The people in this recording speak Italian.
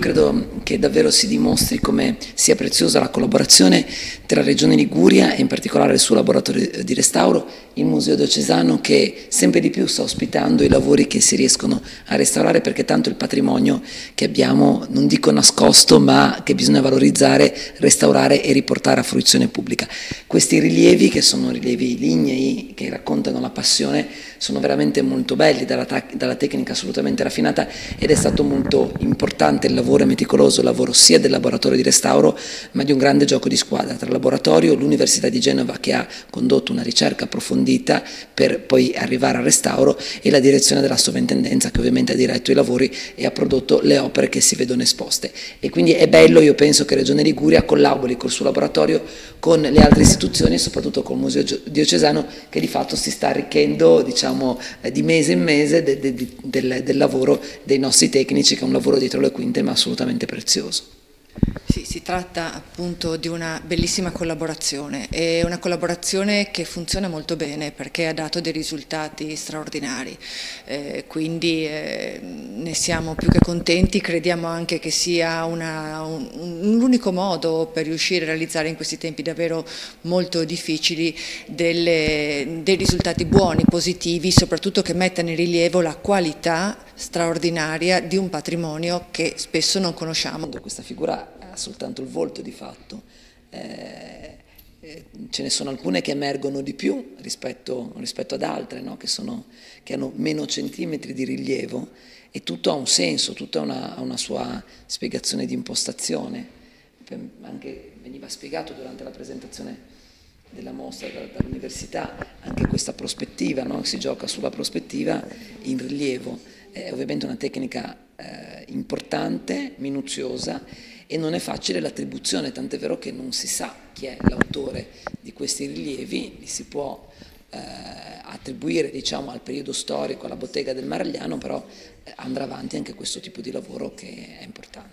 credo che davvero si dimostri come sia preziosa la collaborazione tra Regione Liguria e in particolare il suo laboratorio di restauro, il Museo Diocesano, che sempre di più sta ospitando i lavori che si riescono a restaurare, perché tanto il patrimonio che abbiamo, non dico nascosto, ma che bisogna valorizzare, restaurare e riportare a fruizione pubblica. Questi rilievi, che sono rilievi lignei, che raccontano la passione, sono veramente molto belli, dalla tecnica assolutamente raffinata, ed è stato molto importante il lavoro meticoloso, il lavoro sia del laboratorio di restauro ma di un grande gioco di squadra tra il laboratorio, l'Università di Genova che ha condotto una ricerca approfondita per poi arrivare al restauro, e la direzione della sovrintendenza che ovviamente ha diretto i lavori e ha prodotto le opere che si vedono esposte. E quindi è bello, io penso che Regione Liguria collabori col suo laboratorio con le altre istituzioni e soprattutto col Museo Diocesano, che di fatto si sta arricchendo, diciamo, di mese in mese del lavoro dei nostri tecnici, che è un lavoro dietro le quinte ma assolutamente prezioso. Sì, si tratta appunto di una bellissima collaborazione, e una collaborazione che funziona molto bene perché ha dato dei risultati straordinari, quindi ne siamo più che contenti. Crediamo anche che sia l'unico modo per riuscire a realizzare in questi tempi davvero molto difficili dei risultati buoni, positivi, soprattutto che mettano in rilievo la qualità straordinaria di un patrimonio che spesso non conosciamo. Questa figura ha soltanto il volto di fatto, ce ne sono alcune che emergono di più rispetto ad altre, no? che hanno meno centimetri di rilievo, e tutto ha un senso, tutto ha una sua spiegazione di impostazione. Anche veniva spiegato durante la presentazione della mostra dall'università anche questa prospettiva, no? Si gioca sulla prospettiva in rilievo, è ovviamente una tecnica importante, minuziosa, e non è facile l'attribuzione, tant'è vero che non si sa chi è l'autore di questi rilievi, li si può attribuire, diciamo, al periodo storico, alla bottega del Maragliano, però andrà avanti anche questo tipo di lavoro che è importante.